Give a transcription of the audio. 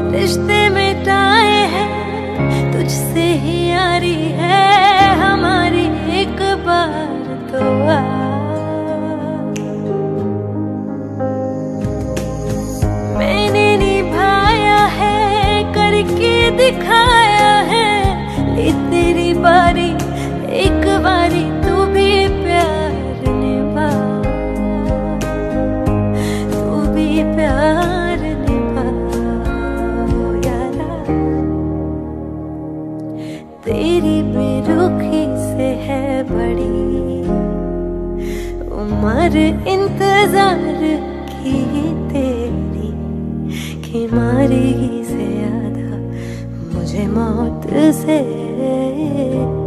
रिश्ते मिटाए हैं, तुझसे ही यारी है हमारी, एक बार तो आ। मैंने निभाया है, करके दिखाया है, ये तेरी बारी, एक बारी तू भी प्यार निभा, तू भी प्यार निभा यारा। तेरी बेरुखी से है बड़ी उम्र इंतजार की तेरी, कि मारेगी से ज्यादा मुझे मौत से